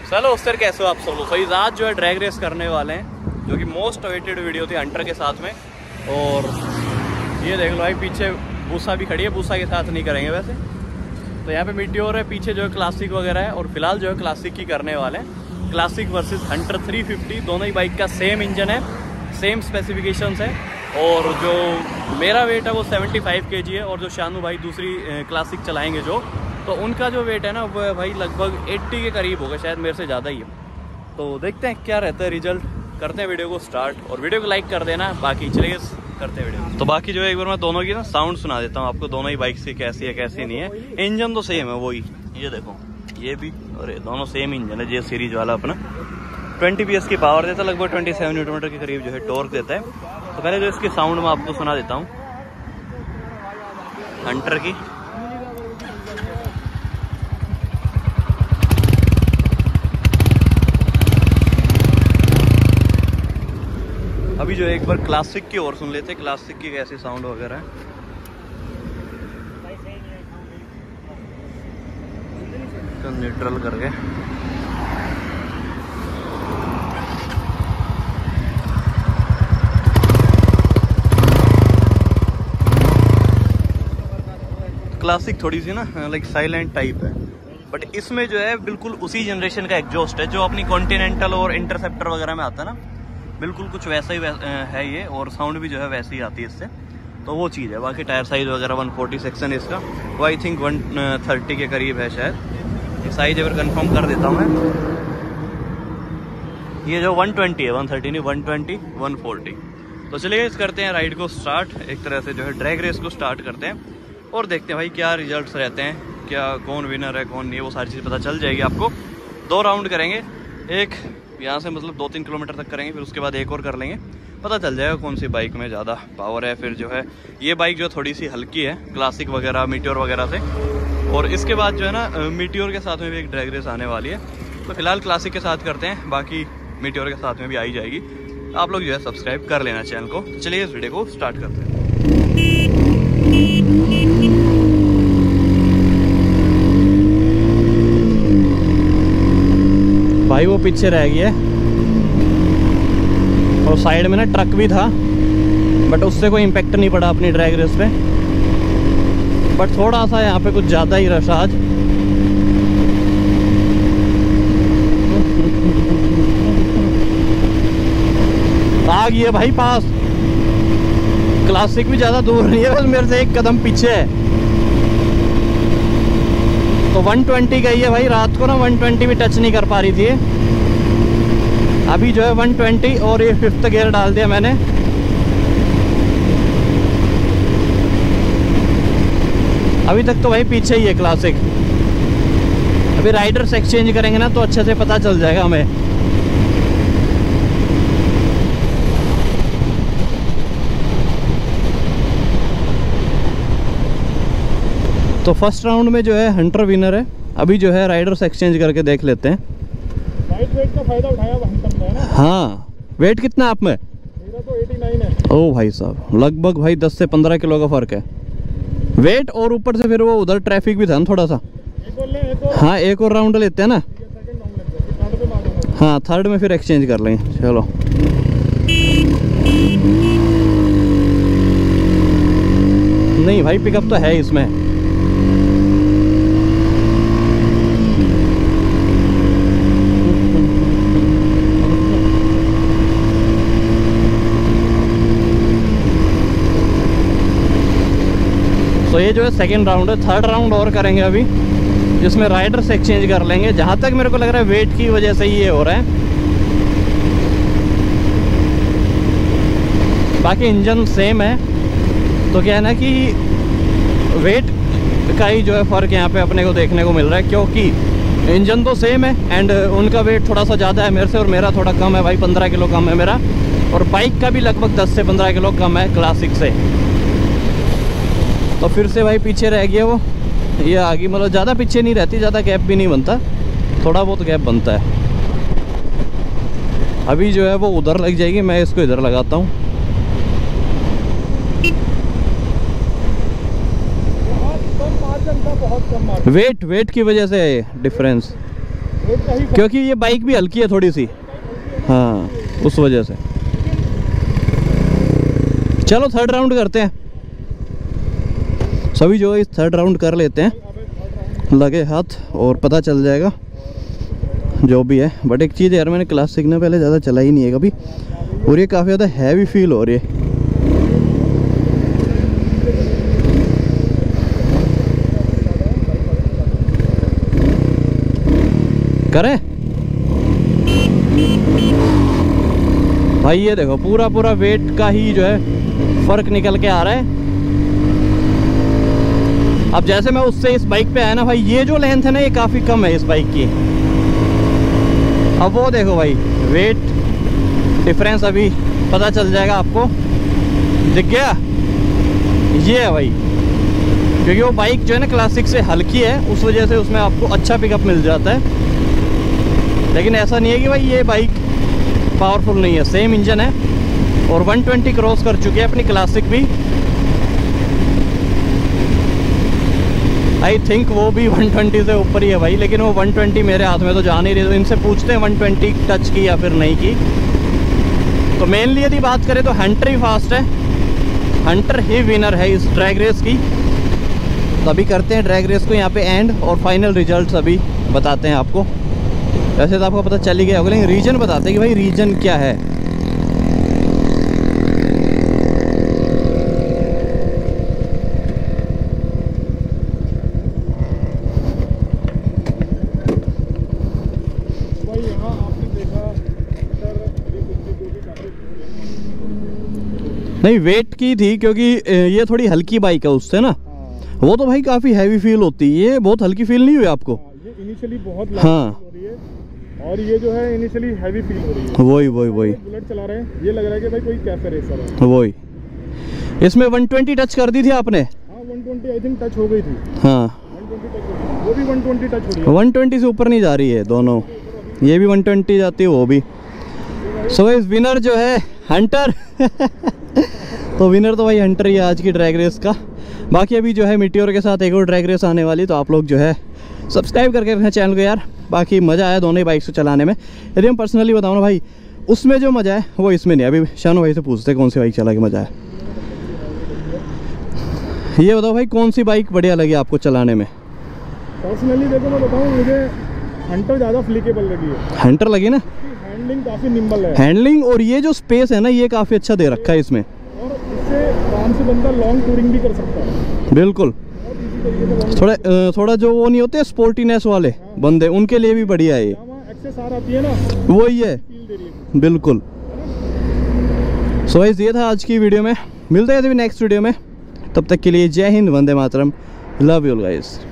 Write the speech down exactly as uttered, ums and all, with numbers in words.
चलो उस्तर कैसे हो आप सब लोग। सही आज जो है ड्रैग रेस करने वाले हैं, जो कि मोस्ट अवेटेड वीडियो थी हंटर के साथ में। और ये देख लो भाई पीछे बूसा भी खड़ी है, बूसा के साथ नहीं करेंगे वैसे तो। यहाँ पे मीटियोर है, पीछे जो है क्लासिक वगैरह है। और फिलहाल जो है क्लासिक की करने वाले हैं, Classic versus Hunter three fifty. दोनों ही बाइक का सेम इंजन है, सेम स्पेसिफिकेशंस है। और जो मेरा वेट है वो पचहत्तर केजी है, और जो शानू भाई दूसरी क्लासिक चलाएंगे जो, तो उनका जो वेट है ना वो है भाई लगभग अस्सी के करीब होगा, शायद मेरे से ज़्यादा ही है। तो देखते हैं क्या रहता है रिजल्ट। करते हैं वीडियो को स्टार्ट, और वीडियो को लाइक कर देना। बाकी चलिए करते हैं वीडियो। तो बाकी जो है एक बार मैं दोनों की ना साउंड सुना देता हूँ आपको, दोनों ही बाइक से कैसी है कैसी नहीं है। इंजन तो सेम है वही, ये देखो ये भी, और दोनों सेम इंजन है। जे सीरीज वाला अपना बीस पी एस की पावर देता है, लगभग सत्ताईस न्यूटन मीटर के करीब जो है टॉर्क देता है। तो पहले जो इसकी साउंड मैं आपको सुना देता हूँ हंटर की। अभी जो है एक बार क्लासिक की और सुन लेते हैं, क्लासिक की कैसी साउंड वगैरह है। तो न्यूट्रल करके क्लासिक थोड़ी सी ना लाइक साइलेंट टाइप है, बट इसमें जो है बिल्कुल उसी जनरेशन का एग्जॉस्ट है जो अपनी कॉन्टिनेंटल और इंटरसेप्टर वगैरह में आता है ना, बिल्कुल कुछ वैसा ही वैसा है ये। और साउंड भी जो है वैसे ही आती है इससे, तो वो चीज़ है। बाकी टायर साइज वगैरह एक सौ चालीस सेक्शन है इसका, वो आई थिंक एक सौ तीस के करीब है शायद। साइज अगर कंफर्म कर देता हूँ मैं, ये जो एक सौ बीस है, एक सौ तीस नहीं, एक सौ बीस, एक सौ चालीस। तो चलिए इस करते हैं राइड को स्टार्ट, एक तरह से जो है ड्रैग रेस को स्टार्ट करते हैं और देखते हैं भाई क्या रिजल्ट्स रहते हैं, क्या कौन विनर है कौन नहीं, वो सारी चीज़ पता चल जाएगी आपको। दो राउंड करेंगे, एक यहाँ से मतलब दो तीन किलोमीटर तक करेंगे, फिर उसके बाद एक और कर लेंगे, पता चल जाएगा कौन सी बाइक में ज़्यादा पावर है। फिर जो है ये बाइक जो थोड़ी सी हल्की है क्लासिक वगैरह मीटियोर वगैरह से, और इसके बाद जो है ना मीटियोर के साथ में भी एक ड्रैग रेस आने वाली है। तो फिलहाल क्लासिक के साथ करते हैं, बाकी मीटियोर के साथ में भी आई जाएगी। आप लोग जो है सब्सक्राइब कर लेना चैनल को। तो चलिए इस वीडियो को स्टार्ट करते हैं। भाई वो पीछे रह गई है, और साइड में ना ट्रक भी था, बट उससे कोई इम्पेक्ट नहीं पड़ा अपनी ड्रैग रेस पे। बट थोड़ा सा यहाँ पे कुछ ज़्यादा ही रश आज। आ गई है भाई पास, क्लासिक भी ज़्यादा दूर नहीं है, बस मेरे से एक कदम पीछे है। तो एक सौ बीस गई है भाई, रात को ना एक सौ बीस भी टच नहीं कर पा रही थी। अभी जो है एक सौ बीस, और ये फिफ्थ गियर डाल दिया मैंने। अभी तक तो भाई पीछे ही है क्लासिक। अभी राइडर्स एक्सचेंज करेंगे ना तो अच्छे से पता चल जाएगा हमें। तो फर्स्ट राउंड में जो है हंटर विनर है। अभी जो है राइडर्स एक्सचेंज करके देख लेते हैं। लाइट वेट का फायदा उठाया हंटर ने ना। हाँ, वेट कितना आप में? मेरा तो उन्यासी है। ओ भाई साहब, लगभग भाई दस से पंद्रह किलो का फर्क है वेट। और ऊपर से फिर वो उधर ट्रैफिक भी था ना थोड़ा सा। एक और ले, एक और। हाँ एक और राउंड लेते हैं ना। हाँ थर्ड में फिर एक्सचेंज कर लेंगे। चलो नहीं भाई पिकअप तो है इसमें। तो ये जो है सेकंड राउंड है, थर्ड राउंड और करेंगे अभी, जिसमें राइडर्स एक्सचेंज कर लेंगे। जहाँ तक मेरे को लग रहा है वेट की वजह से ये हो रहा है, बाकी इंजन सेम है। तो क्या है ना कि वेट का ही जो है फ़र्क यहाँ पे अपने को देखने को मिल रहा है, क्योंकि इंजन तो सेम है एंड उनका वेट थोड़ा सा ज़्यादा है मेरे से, और मेरा थोड़ा कम है भाई, पंद्रह किलो कम है मेरा। और बाइक का भी लगभग दस से पंद्रह किलो कम है क्लासिक से। तो फिर से भाई पीछे रह गया वो, ये आगे मतलब ज़्यादा पीछे नहीं रहती, ज़्यादा गैप भी नहीं बनता, थोड़ा बहुत गैप बनता है। अभी जो है वो उधर लग जाएगी, मैं इसको इधर लगाता हूँ। बहुत कम वेट वेट की वजह से डिफरेंस। वेट का ही फर्क। क्योंकि ये बाइक भी हल्की है थोड़ी सी, हाँ उस वजह से। चलो थर्ड राउंड करते हैं सभी, जो इस थर्ड राउंड कर लेते हैं, लगे हाथ और पता चल जाएगा जो भी है। बट एक चीज़ यार, मैंने क्लासिक ने पहले ज़्यादा चला ही नहीं है कभी, और ये काफ़ी ज़्यादा हैवी फील हो रही है। करें भाई, ये देखो पूरा पूरा वेट का ही जो है फर्क निकल के आ रहा है। अब जैसे मैं उससे इस बाइक पे आया ना भाई, ये जो लेंथ है ना ये काफ़ी कम है इस बाइक की। अब वो देखो भाई, वेट डिफरेंस अभी पता चल जाएगा आपको, दिख गया? ये है भाई, क्योंकि वो बाइक जो है ना क्लासिक से हल्की है, उस वजह से उसमें आपको अच्छा पिकअप मिल जाता है। लेकिन ऐसा नहीं है कि भाई ये बाइक पावरफुल नहीं है, सेम इंजन है और वन ट्वेंटी क्रॉस कर चुकी है अपनी क्लासिक भी। आई थिंक वो भी वन ट्वेंटी से ऊपर ही है भाई, लेकिन वो वन ट्वेंटी मेरे हाथ में तो जा नहीं रही, तो इनसे पूछते हैं वन ट्वेंटी टच की या फिर नहीं की। तो मेनली यदि बात करें तो हंटर ही फास्ट है, हंटर ही विनर है इस ड्रैग रेस की। तो अभी करते हैं ड्रैग रेस को यहाँ पे एंड, और फाइनल रिजल्ट्स अभी बताते हैं आपको। वैसे तो आपको पता चल ही गया होगा, लेकिन रीजन बताते हैं कि भाई रीजन क्या है। भाई यहाँ आपने देखा नहीं, वेट की थी क्योंकि ये थोड़ी हल्की बाइक है उससे ना, वो तो भाई काफ़ी हैवी फील होती है, ये बहुत हल्की फील नहीं हुई आपको? ये इनिशियली बहुत हाँ हो रही है, और ये जो है इनिशियली हैवी फील हो रही है। वही वही वही बुलेट चला रहे हैं, ये लग रहा है कि भाई कोई कैफे रेसर है। वही। इसमें वन ट्वेंटी टच कर दी थी आपने? हाँ one twenty I think touch हो गई थी। हाँ वन ट्वेंटी टच हो गई, वो भी वन ट्वेंटी टच हो रही है। वन ट्वेंटी से ऊपर नहीं जा रही है दोनों, ये भी वन ट्वेंटी जाती है वो भी। सो इस विनर जो है हंटर तो विनर तो भाई हंटर ही है आज की ड्रैग रेस का। बाकी अभी जो है मीटियोर के साथ एक और ड्रैग रेस आने वाली, तो आप लोग जो है सब्सक्राइब करके रखें चैनल को यार। बाकी मज़ा आया दोनों ही बाइक से चलाने में। यदि हम पर्सनली बताऊँ ना भाई, उसमें जो मज़ा है वो इसमें नहीं। अभी शानू भाई से पूछते कौन सी बाइक चला के मज़ा है। ये बताओ भाई, कौन सी बाइक बढ़िया लगी आपको चलाने में? पर्सनली देखो मैं बताऊँ, मुझे हंटर ज़्यादा फ्लिकेबल लगी है। हंटर लगी ना, हैंडलिंग काफ़ी निम्बल है। हैंडलिंग और ये जो स्पेस है ना, ये काफ़ी अच्छा दे रखा है इसमें, और इससे आराम से बंदा लॉन्ग टूरिंग भी कर सकता है। बिल्कुल। थोड़ा थोड़ा जो वो नहीं होते स्पोर्टीनेस वाले बंदे, उनके लिए भी बढ़िया है ये। एक्सेस आर आती है ना, वही है, बिल्कुल। सो गाइस, ये था आज की वीडियो में। मिलते हैं अभी नेक्स्ट वीडियो में, तब तक के लिए जय हिंद, वंदे मातरम, लव यू गाइस।